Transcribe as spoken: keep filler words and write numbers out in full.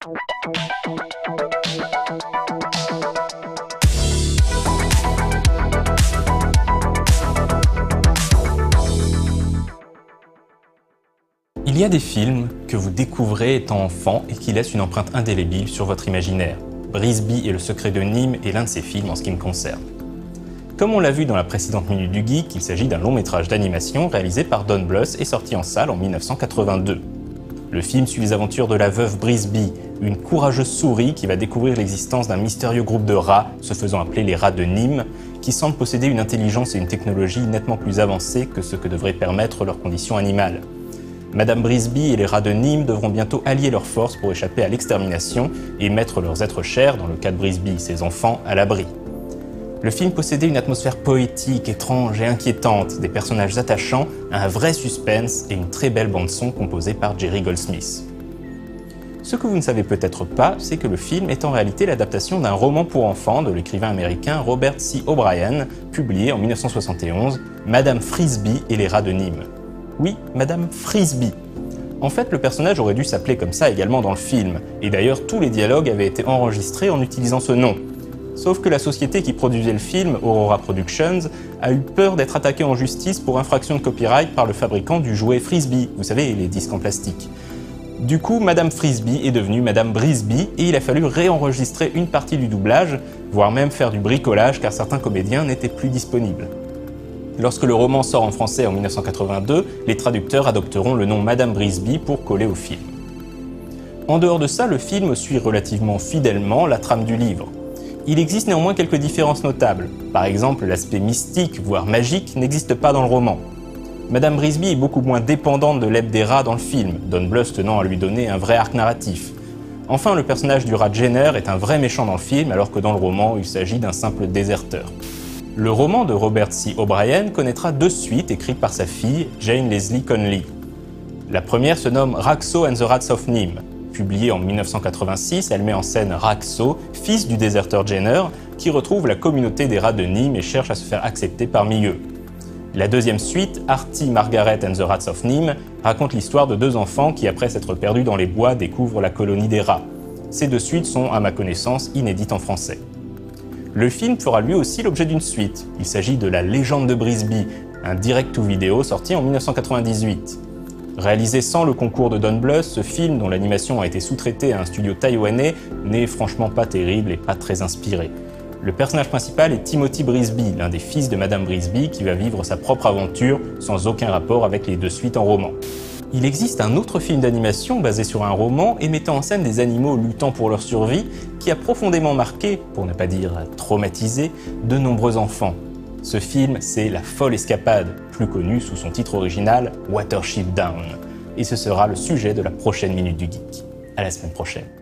Il y a des films que vous découvrez étant enfant et qui laissent une empreinte indélébile sur votre imaginaire. Brisby et le secret de Nîmes est l'un de ces films en ce qui me concerne. Comme on l'a vu dans la précédente Minute du Geek, il s'agit d'un long métrage d'animation réalisé par Don Bluth et sorti en salle en mille neuf cent quatre-vingt-deux. Le film suit les aventures de la veuve Brisby, une courageuse souris qui va découvrir l'existence d'un mystérieux groupe de rats, se faisant appeler les rats de Nîmes, qui semblent posséder une intelligence et une technologie nettement plus avancées que ce que devraient permettre leurs conditions animales. Madame Brisby et les rats de Nîmes devront bientôt allier leurs forces pour échapper à l'extermination et mettre leurs êtres chers, dans le cas de Brisby, ses enfants, à l'abri. Le film possédait une atmosphère poétique, étrange et inquiétante, des personnages attachants, un vrai suspense et une très belle bande-son composée par Jerry Goldsmith. Ce que vous ne savez peut-être pas, c'est que le film est en réalité l'adaptation d'un roman pour enfants de l'écrivain américain Robert C. O'Brien, publié en mille neuf cent soixante et onze, Madame Frisby et les rats de Nîmes. Oui, Madame Frisby. En fait, le personnage aurait dû s'appeler comme ça également dans le film, et d'ailleurs tous les dialogues avaient été enregistrés en utilisant ce nom. Sauf que la société qui produisait le film, Aurora Productions, a eu peur d'être attaquée en justice pour infraction de copyright par le fabricant du jouet Frisbee, vous savez, les disques en plastique. Du coup, Madame Frisby est devenue Madame Brisby et il a fallu réenregistrer une partie du doublage, voire même faire du bricolage car certains comédiens n'étaient plus disponibles. Lorsque le roman sort en français en mille neuf cent quatre-vingt-deux, les traducteurs adopteront le nom Madame Brisby pour coller au film. En dehors de ça, le film suit relativement fidèlement la trame du livre. Il existe néanmoins quelques différences notables. Par exemple, l'aspect mystique, voire magique, n'existe pas dans le roman. Madame Brisby est beaucoup moins dépendante de l'aide des rats dans le film, Don Bluth tenant à lui donner un vrai arc narratif. Enfin, le personnage du rat Jenner est un vrai méchant dans le film, alors que dans le roman, il s'agit d'un simple déserteur. Le roman de Robert C. O'Brien connaîtra deux suites écrites par sa fille, Jane Leslie Conley. La première se nomme Raxo and the Rats of Nîmes. Publiée en mille neuf cent quatre-vingt-six, elle met en scène Raxo, fils du déserteur Jenner, qui retrouve la communauté des rats de Nîmes et cherche à se faire accepter parmi eux. La deuxième suite, Artie, Margaret and the Rats of Nîmes, raconte l'histoire de deux enfants qui, après s'être perdus dans les bois, découvrent la colonie des rats. Ces deux suites sont, à ma connaissance, inédites en français. Le film fera lui aussi l'objet d'une suite. Il s'agit de La Légende de Brisby, un direct-to-vidéo sorti en mille neuf cent quatre-vingt-dix-huit. Réalisé sans le concours de Don Bluth, ce film, dont l'animation a été sous-traitée à un studio taïwanais, n'est franchement pas terrible et pas très inspiré. Le personnage principal est Timothy Brisby, l'un des fils de Madame Brisby, qui va vivre sa propre aventure sans aucun rapport avec les deux suites en roman. Il existe un autre film d'animation basé sur un roman et mettant en scène des animaux luttant pour leur survie qui a profondément marqué, pour ne pas dire traumatisé, de nombreux enfants. Ce film, c'est La Folle Escapade, plus connu sous son titre original Watership Down. Et ce sera le sujet de la prochaine Minute du Geek. À la semaine prochaine.